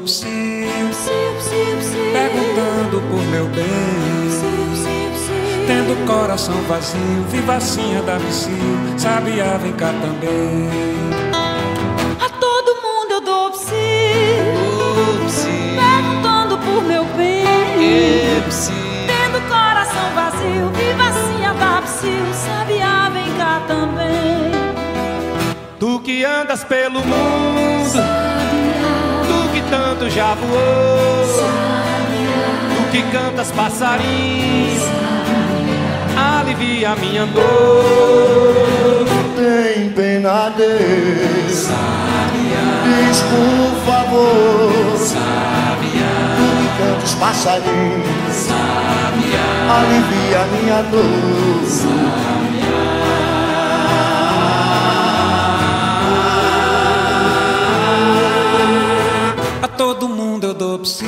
psiu, perguntando por meu bem. Tendo coração vazio, vivacinha da psiu, sabiá, vem cá também. A todo mundo eu dou psiu, perguntando por meu bem. Tendo coração vazio, vivacinha da psiu, sabiá, vem cá também. Tu que andas pelo mundo, tu que tanto já voou, tu que cantas passarinhos, alivia minha dor. Tem pena Deus, diz por favor, tu que canta os passarinhos, alivia minha dor. A todo mundo eu dou psiu,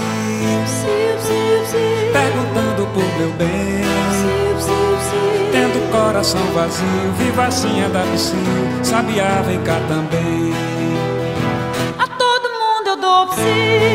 perguntando por meu bem. Tendo coração vazio, vivacinha da psiu, sabiá, vem cá também. A todo mundo eu dou psiu,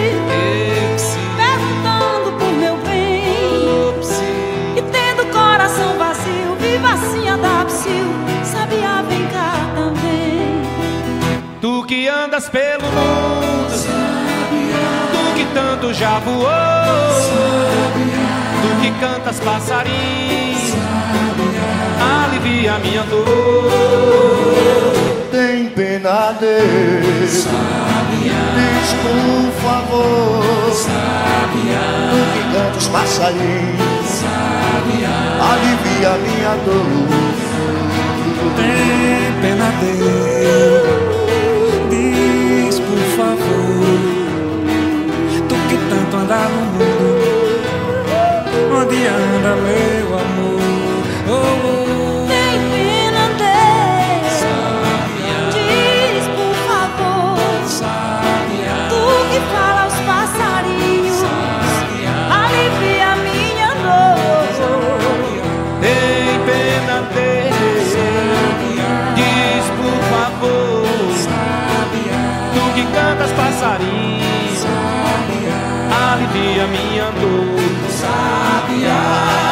perguntando por meu bem. E tendo coração vazio, vivacinha da psiu, sabiá, vem cá também. Tu que andas pelo mundo, tu que tanto já voou, tu que cantas passarinhos, alivia minha dor. Tem pena Deus, diz por favor, tu que canta os passarinhos, alivia minha dor. Tem pena Deus, diz por favor, tu que tanto anda no mundo, onde anda meu amor? Tem pena Deus, diz por favor, tu que fala aos passarinhos, alivia minha dor. Tem pena Deus, diz por favor, tu que cantas passarinhos, alivia minha dor. Sabiá.